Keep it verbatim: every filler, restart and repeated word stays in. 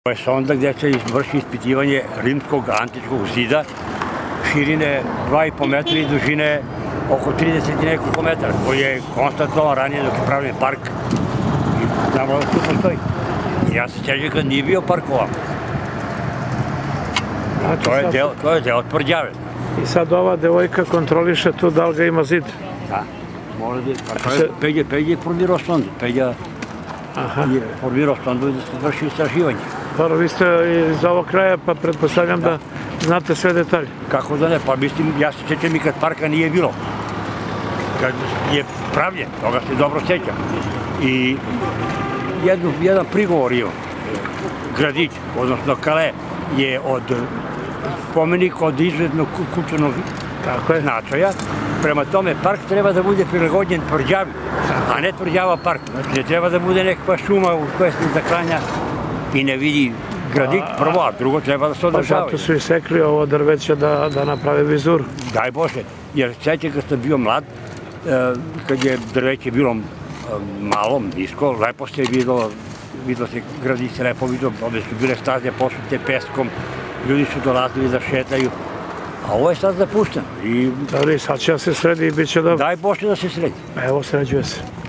To je sonda gde se vrši ispitivanje rimskog antičkog zida širine dva i po metra i dužine oko trideset i nekoliko metara, koji je konstatovan ranije dok je pravljen park i znamo da tu postoji. I ja se sjećam kad nije bio park ovako. To je deo tvrđave. I sad ova devojka kontroliše tu da li ga ima zid? Da, mora da... Pa to je Peđa, Peđa je formirao sondu. Peđa je formirao sondu da se vrši istraživanje. Dobro, vi ste iz ovog kraja, pa pretpostavljam da znate sve detalje. Kako da ne, pa mislim, ja se sjećam i kad parka nije bilo. Kad je pravljen, toga se dobro sjećam. I jedan prigovor imam. Gradić, odnosno Kale, je od spomenik od izuzetnog kulturnog značaja. Prema tome, park treba da bude prilagođen tvrđavi, a ne tvrđava park. Znači, ne treba da bude nekakva šuma u kojoj se zaklanja i ne vidi gradić, prvo, a drugo treba da se održavaju. Pa zato su i sekli ovo drveće da naprave vizuru. Daj Bože, jer sjećam kad sam bio mlad, kad je drveće bilo malo, nisko, lepo se je videlo, videlo se gradić se lepo videlo, ovdje su bile staze posute peskom, ljudi su dolazili da šetaju, a ovo je sad zapušteno. Dobro, sad će da se sredi i bit će dobro. Daj Bože da se sredi. Evo, sređuje se.